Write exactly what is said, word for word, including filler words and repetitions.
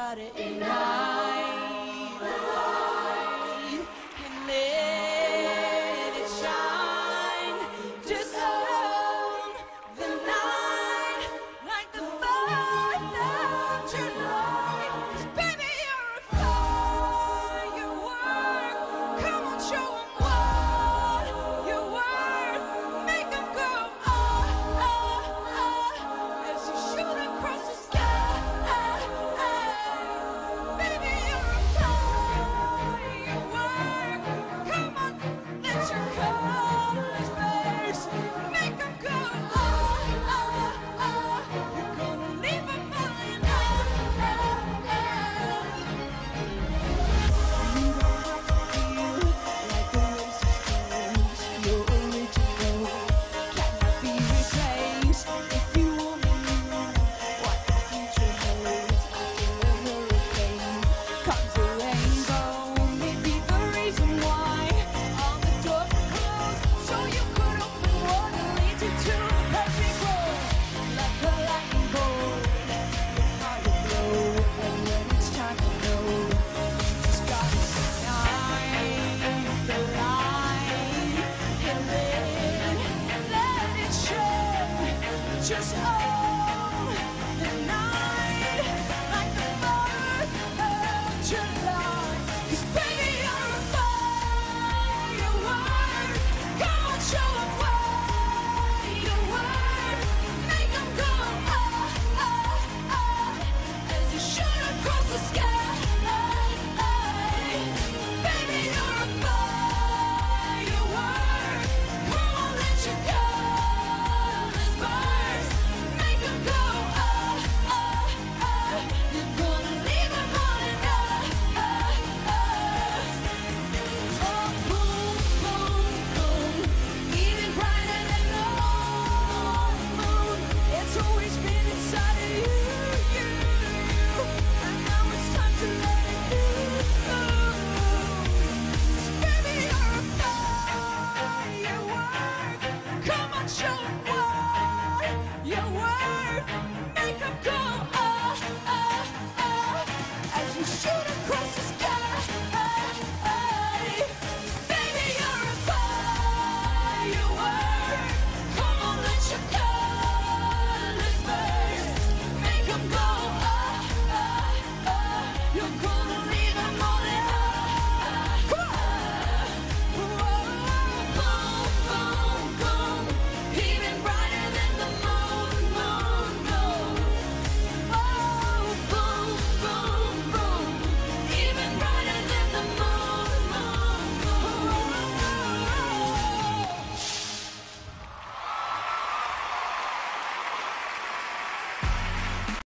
gotta ignite the light and let it shine. Just own the night like the fourth of July. 'Cause baby, you're a firework. Come on, show 'em what you're worth. Make 'em go oh, oh, oh as you shoot across the sky. Baby, you're a firework. Come on, let your colors burst. Make 'em go oh, oh, oh. You're gonna leave 'em falling oh, oh, oh. You don't have to feel like a waste of space. You're original, cannot be replaced. If you only knew what the future holds after a hurricane comes a rainbow. Maybe the reason why all the doors were closed, so you could open one and lead you to let me go like a lightning bolt. Your heart will glow, and when it's time to go, just gotta ignite the light and let let it show. Just own the night like the fourth of July. 'Cause baby, you're a firework. Come on, show 'em what you're worth. Make 'em go oh, oh, oh as you shoot across the sky. Baby, you're a firework. Come on, let your colors burst. Make 'em go oh, oh, oh. You're gonna leave 'em falling oh, oh, oh. Oh, boom, boom, boom. Even brighter than the moon. It's always been inside of you, you, you. And now it's time to let it loose. 'Cause baby, you're a firework. Come on, show 'em